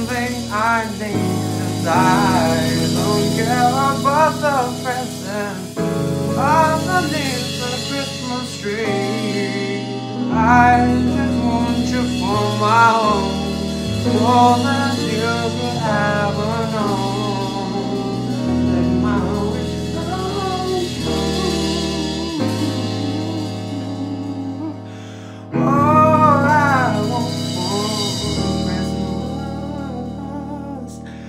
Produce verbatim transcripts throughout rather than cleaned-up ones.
something I need, and I don't care about the present underneath the Christmas tree. I just want you for my own, more than you could ever know. Let my wish come true. All I want for Christmas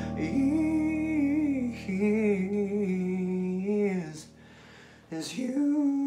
is, is you.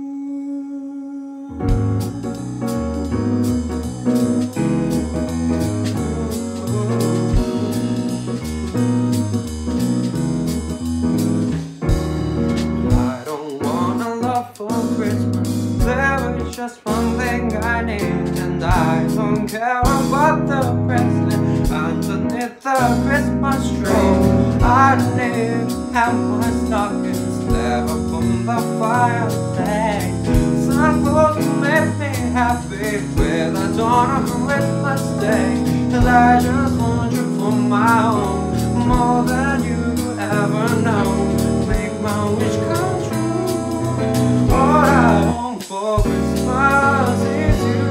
Just one thing I need, and I don't care about the present underneath the Christmas tree. I don't need to have my stockings never from the fireplace. Some clothes will make me happy with the dawn of Christmas Day. Cause I just want you for my own, more than you could ever know. Make my wish come true. All I want for Christmas is you,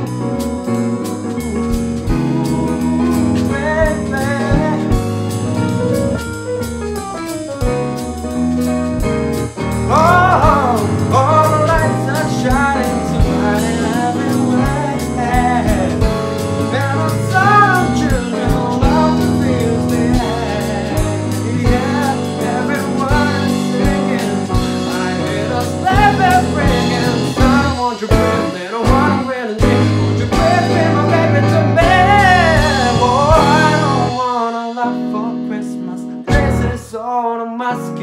baby. Oh, all the lights are shining tonight in everywhere. And some children love to feel the air. Yeah, everyone is singing. I hear the sleigh bells ringing. Won't you bring me to what I'm really need? Won't you bring me, my baby, to me? Oh, I don't want a lot for Christmas. This is all on my skin.